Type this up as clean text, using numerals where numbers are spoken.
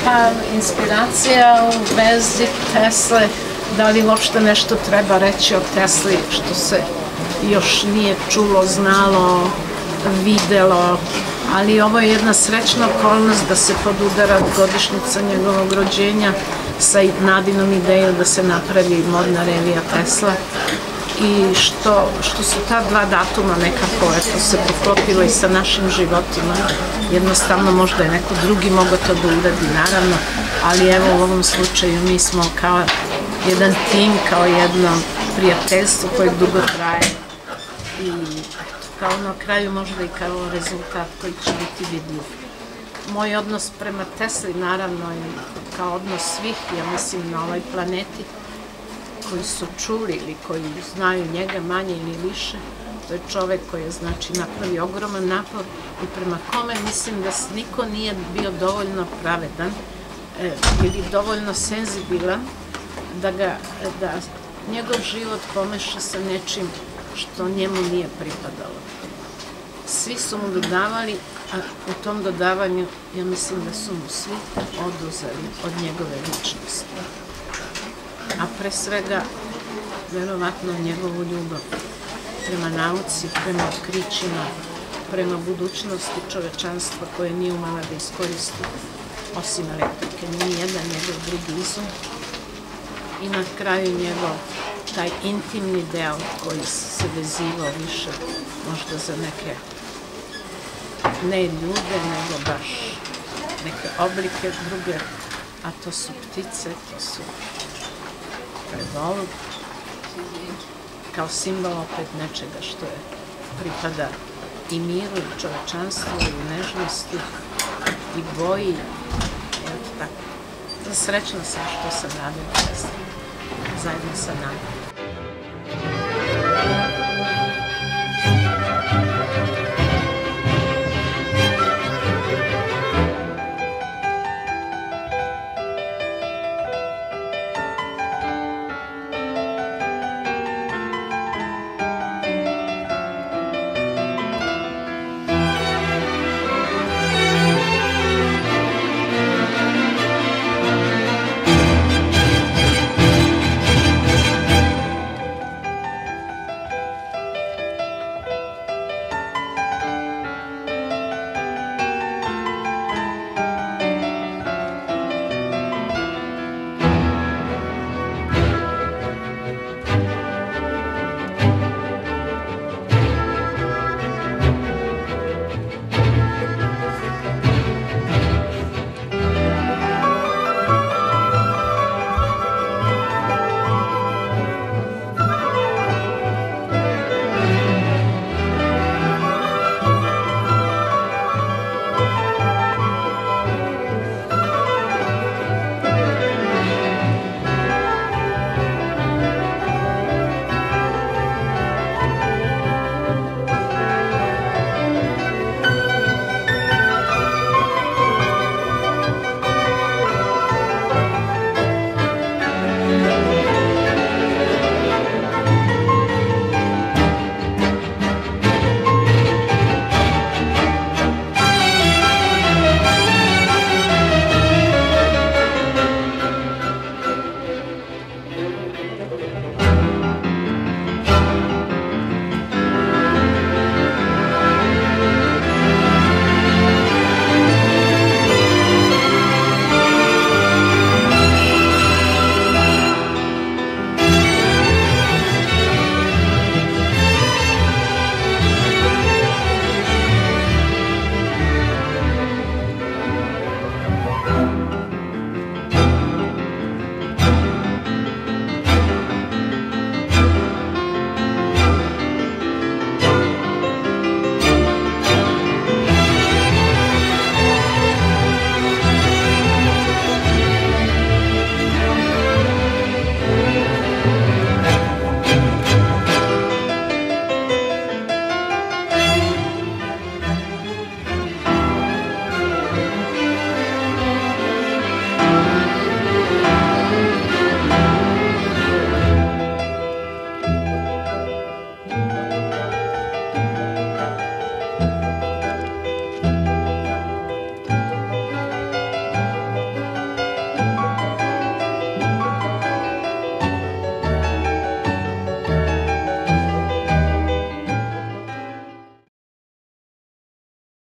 Pa inspiracija u vezi Tesle, da li uopšte nešto treba reći o Tesli što se još nije čulo, znalo, videlo, ali ovo je jedna srećna okolnost da se podudara godišnjica njegovog rođenja sa Nadinom idejom da se napravi modna revija Tesla i što su ta dva datuma nekako se poklopilo i sa našim životima. Jednostavno možda je neko drugi mogao to da uradi, naravno, ali evo u ovom slučaju mi smo kao jedan tim, kao jedno prijateljstvo koje dugo traje i kao na kraju možda i kao rezultat koji će biti vidljiv. Moj odnos prema Tesli naravno je kao odnos svih, ja mislim, na ovoj planeti koji su čuli ili koji znaju njega manje ili više. To je čovek koji je, znači, napravio ogroman napor i prema kome mislim da niko nije bio dovoljno pravedan ili dovoljno senzibilan da njegov život pomeša sa nečim što njemu nije pripadalo. Svi su mu dodavali, a u tom dodavanju ja mislim da su mu svi oduzeli od njegove ličnosti. A pre svega, verovatno, njegovu ljubav prema nauci, prema otkrićima, prema budućnosti čovečanstva koje nije umela da iskoristi, osim elektrike, nije jedan njegov drugi izum. I na kraju njegov taj intimni deo koji se vezivao više možda za neke ne ljude, nego baš neke oblike druge, a to su ptice, to su golub, kao simbol opet nečega što je pripada i miru, i čovečanstvu, i nežnosti, i boji. Eto tako. Srećna sam što sam radila zajedno sa nama.